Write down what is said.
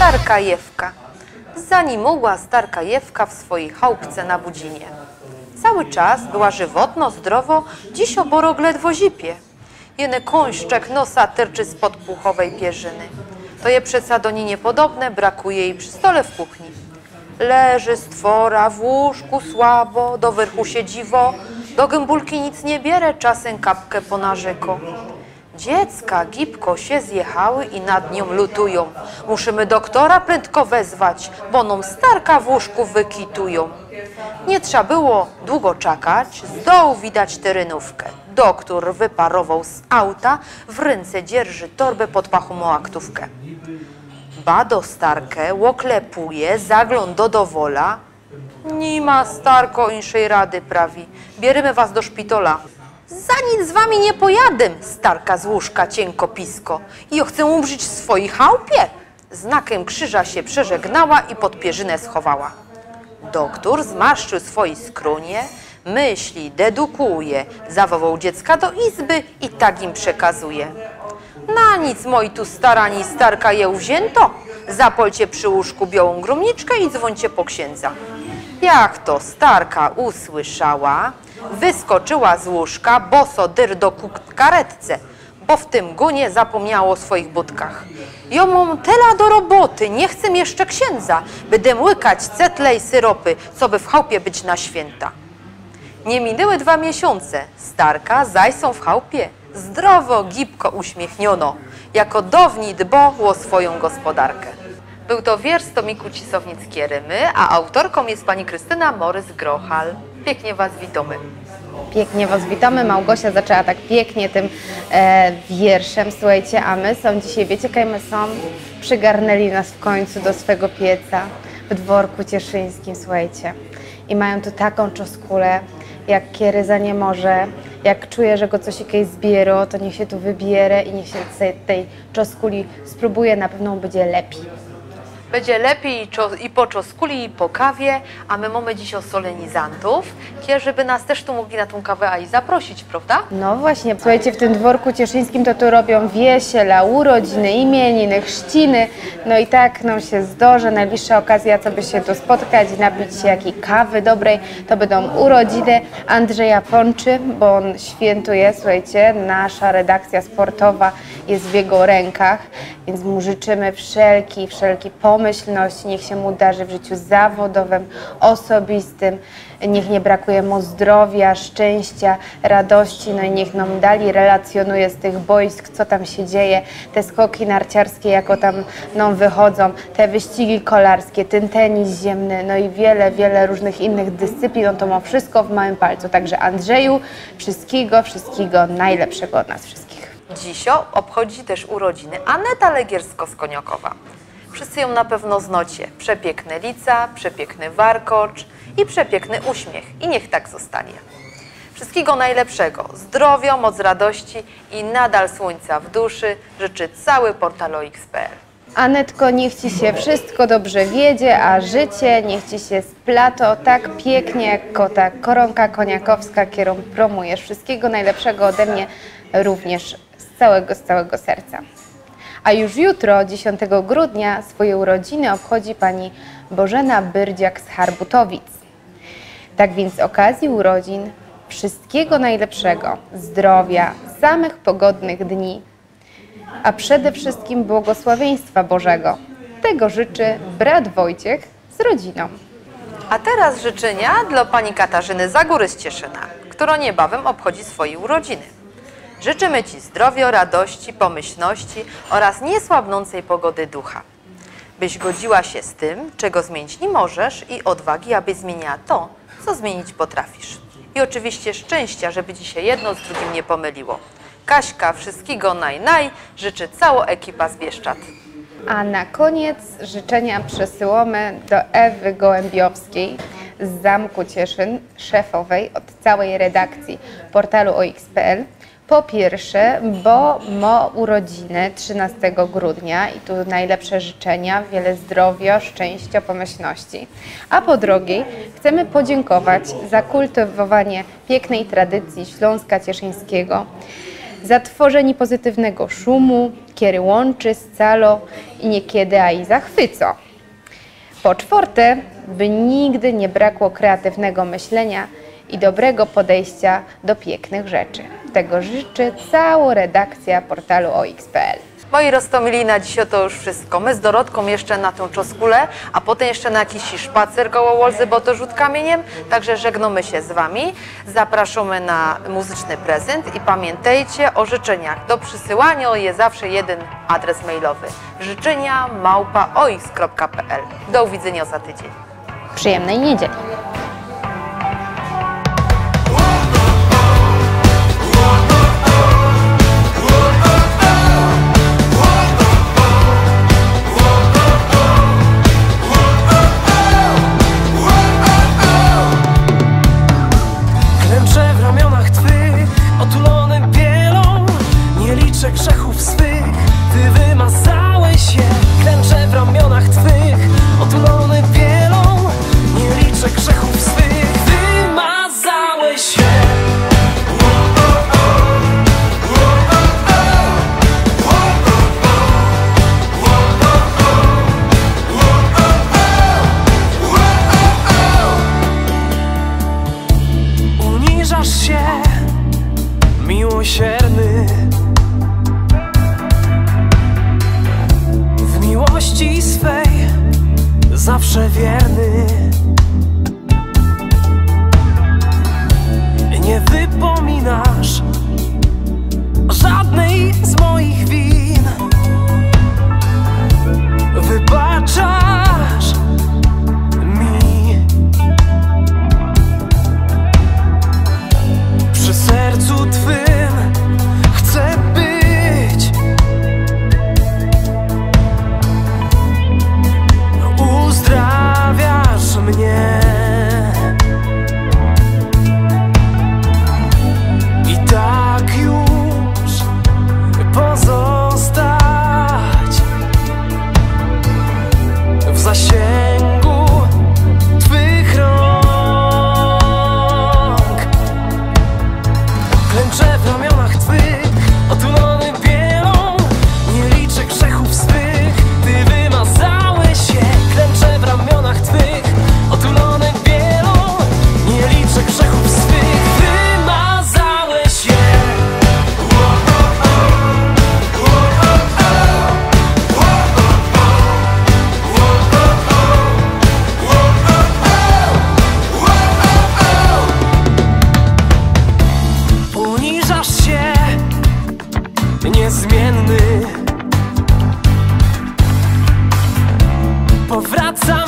Starka Jewka. Zanimogła starka Jewka w swojej chałupce na Budzinie. Cały czas była żywotno, zdrowo, dziś oborok ledwo zipie. Jeny kąszczek nosa tyrczy spod puchowej pierzyny. To je przeca do niej niepodobne, brakuje jej przy stole w kuchni. Leży stwora w łóżku słabo, do wyrchu się dziwo, do gębulki nic nie bierze, czasem kapkę po narzeko. Dziecka gibko się zjechały i nad nią lutują. Musimy doktora prędko wezwać, bo nam starka w łóżku wykitują. Nie trzeba było długo czekać, z dołu widać terynówkę. Doktor wyparował z auta, w ręce dzierży torbę pod pachą aktówkę. Bado starkę łoklepuje, zagląda do wola. Nie ma starko inszej rady, prawi. Bierzemy was do szpitola. Za nic z wami nie pojadę, starka z łóżka cienko pisko. I ja chcę umrzeć w swojej chałupie. Znakiem krzyża się przeżegnała i pod pierzynę schowała. Doktor zmarszczył swoje skronie, myśli, dedukuje, zawołał dziecka do izby i tak im przekazuje. Na nic moi tu starani starka je wzięto, zapolcie przy łóżku białą gromniczkę i dzwońcie po księdza. Jak to starka usłyszała, wyskoczyła z łóżka, boso dyr do karetce, bo w tym gunie zapomniało o swoich budkach. Jo mam tyle do roboty, nie chcę jeszcze księdza, będę łykać cetle i syropy, co by w chałupie być na święta. Nie minęły 2 miesiące, starka zaś są w chałupie, zdrowo, gibko uśmiechniono, jako downi dbał o swoją gospodarkę. Był to wiersz z tomiku Cisownickie Rymy, a autorką jest pani Krystyna Morys-Grochal. Pięknie was witamy. Pięknie was witamy. Małgosia zaczęła tak pięknie tym wierszem, słuchajcie, a my są dzisiaj, wiecie, kaj my są? Przygarnęli nas w końcu do swego pieca w dworku cieszyńskim, słuchajcie. I mają tu taką czoskulę, jak kiery za nie może, jak czuje, że go coś jakieś zbiero, to niech się tu wybierze i niech się tej czoskuli spróbuje, na pewno będzie lepiej. Będzie lepiej i po czoskuli, i po kawie, a my mamy dziś o solenizantów, żeby nas też tu mogli na tą kawę i zaprosić, prawda? No właśnie, słuchajcie, w tym dworku cieszyńskim to tu robią wiesiela, urodziny, imieniny, chrzciny, no i tak nam się zdorzy, najbliższa okazja, co by się tu spotkać, napić się jakiej kawy dobrej, to będą urodziny Andrzeja Pączy, bo on świętuje, słuchajcie, nasza redakcja sportowa jest w jego rękach, więc mu życzymy wszelki pomyślności, niech się mu darzy w życiu zawodowym, osobistym, niech nie brakuje mu zdrowia, szczęścia, radości, no i niech nam dali relacjonuje z tych boisk, co tam się dzieje, te skoki narciarskie, jako tam nam wychodzą, te wyścigi kolarskie, ten tenis ziemny, no i wiele różnych innych dyscyplin, on to ma wszystko w małym palcu. Także Andrzeju, wszystkiego najlepszego od nas wszystkich. Dzisio obchodzi też urodziny Aneta Legiersko z Koniokowa. Wszyscy ją na pewno znocie. Przepiękne lica, przepiękny warkocz i przepiękny uśmiech. I niech tak zostanie. Wszystkiego najlepszego, zdrowia, moc radości i nadal słońca w duszy życzy cały portal OX.pl. Anetko, niech Ci się wszystko dobrze wiedzie, a życie niech Ci się splato tak pięknie, jak ta koronka koniakowska, którą promujesz. Wszystkiego najlepszego ode mnie również z całego serca. A już jutro, 10 grudnia, swoje urodziny obchodzi pani Bożena Byrdziak z Harbutowic. Tak więc z okazji urodzin wszystkiego najlepszego, zdrowia, samych pogodnych dni, a przede wszystkim błogosławieństwa Bożego. Tego życzy brat Wojciech z rodziną. A teraz życzenia dla pani Katarzyny Zagóry z Cieszyna, która niebawem obchodzi swoje urodziny. Życzymy Ci zdrowia, radości, pomyślności oraz niesłabnącej pogody ducha. Byś godziła się z tym, czego zmienić nie możesz i odwagi, aby zmieniała to, co zmienić potrafisz. I oczywiście szczęścia, żeby Ci się jedno z drugim nie pomyliło. Kaśka, wszystkiego naj, życzy cała ekipa z Bieszczad. A na koniec życzenia przesyłamy do Ewy Gołębiowskiej z Zamku Cieszyn, szefowej od całej redakcji portalu OX.pl. Po pierwsze, bo ma urodziny 13 grudnia i tu najlepsze życzenia, wiele zdrowia, szczęścia, pomyślności. A po drugie, chcemy podziękować za kultywowanie pięknej tradycji Śląska Cieszyńskiego, zatworzeni pozytywnego szumu, kiery łączy, scalo i niekiedy a i zachwyco. Po czwarte, by nigdy nie brakło kreatywnego myślenia i dobrego podejścia do pięknych rzeczy. Tego życzy cała redakcja portalu OX.pl. Moi roztomili, na dzisiaj to już wszystko. My z Dorotką jeszcze na tą czoskulę, a potem jeszcze na jakiś szpacer koło Wolzy, bo to rzut kamieniem. Także żegnamy się z Wami. Zapraszamy na muzyczny prezent i pamiętajcie o życzeniach. Do przysyłania jest zawsze jeden adres mailowy. życzenia@ox.pl. Do uwidzenia za tydzień. Przyjemnej niedzieli. Grzechów swych, Ty wymazałeś je. Klęczę w ramionach Twych, otulony bielą. Nie liczę grzechów swych, wymazałeś je. Uniżasz się, miłosierny, miłości swej zawsze wierny. Nie wypominasz żadnej z moich win. Wybaczasz mi. Przy sercu Twym chcę być. Uzdrawiasz mnie i tak już pozostać w zasięgu Twych rąk. Klęczę w ramionach Twych, otulony bielą. Nie liczę grzechów swych, Ty wymazałeś je. Klęczę w ramionach Twych, otulony bielą. Nie liczę grzechów swych, wymazałeś je. Uniżasz się, niezmienny. Powracam